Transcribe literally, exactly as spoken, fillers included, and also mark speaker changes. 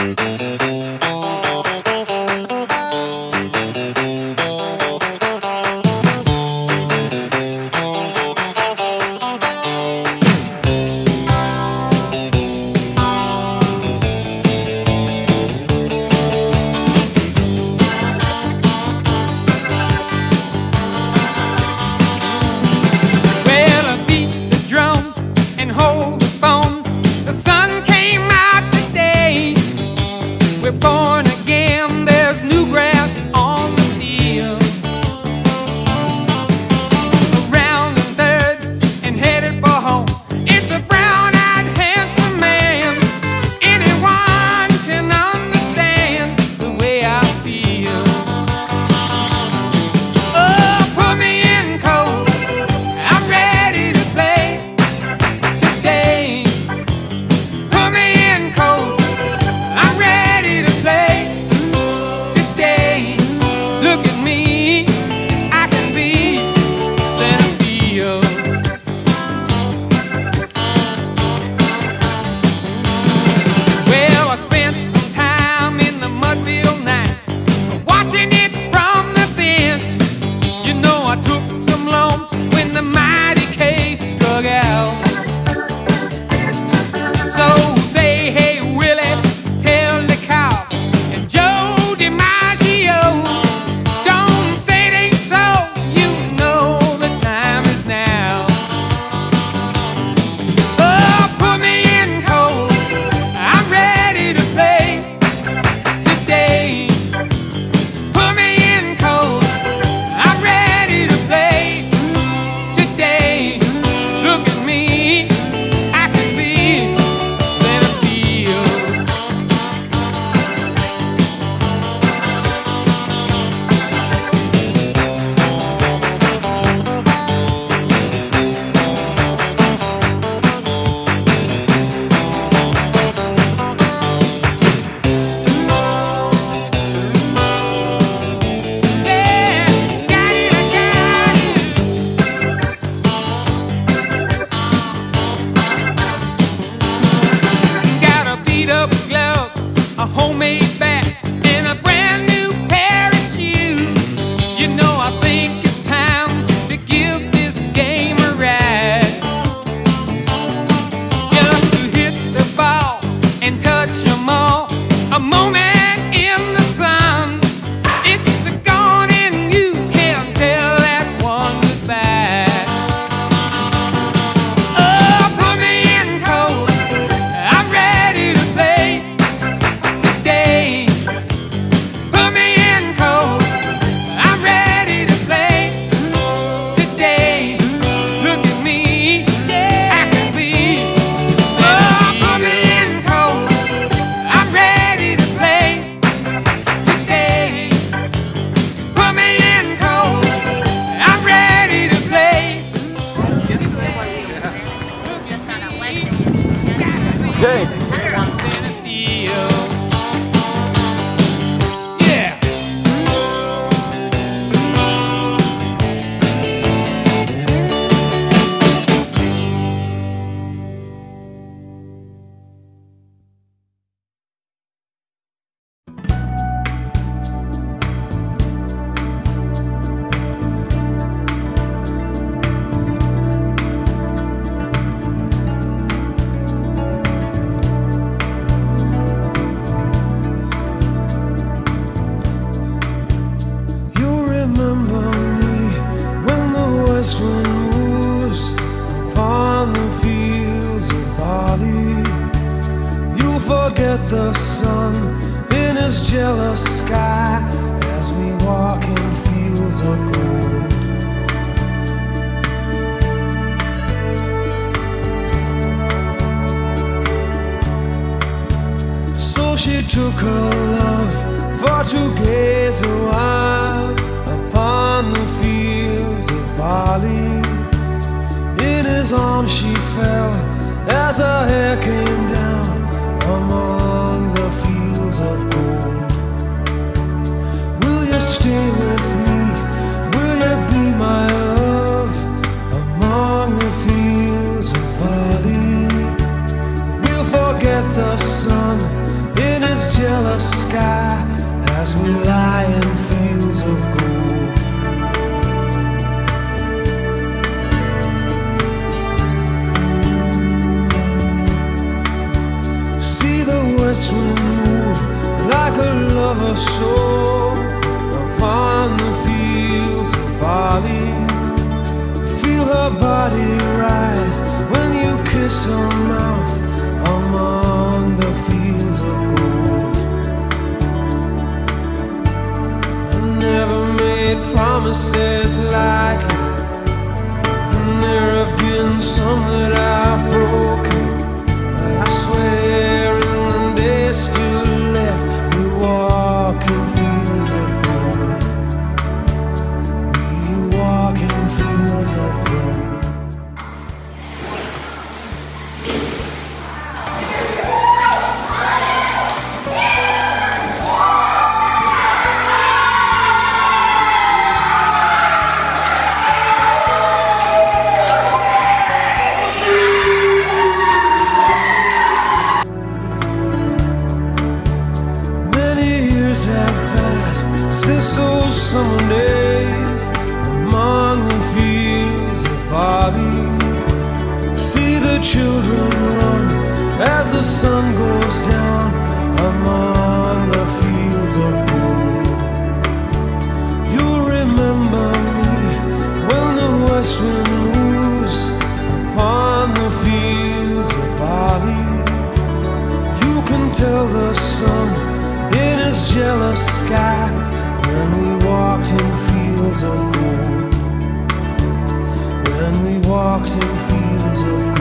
Speaker 1: the sun in his jealous sky as we walk in fields of gold. So she took her love for to gaze a while upon the fields of barley. In his arms she fell as her hair came down among the fields of gold. Will you stay with me? Will you be my love among the fields of barley? We'll forget the sun in his sky as we lie in fields of gold. See the west wind move like a lover's soul upon the fields of barley. Feel her body rise when you kiss her mouth among the fields of gold. I never made promises lightly, and there have been some that I've broken, but I swear in the days still left we walk in fields of gold. We walk in fields of gold. Have passed since those summer days among the fields of barley. See the children run as the sun goes down among the fields of gold. You'll remember me when the west wind moves upon the fields of barley. You can tell the sun in his jealous sky when we walked in fields of gold. When we walked in fields of gold.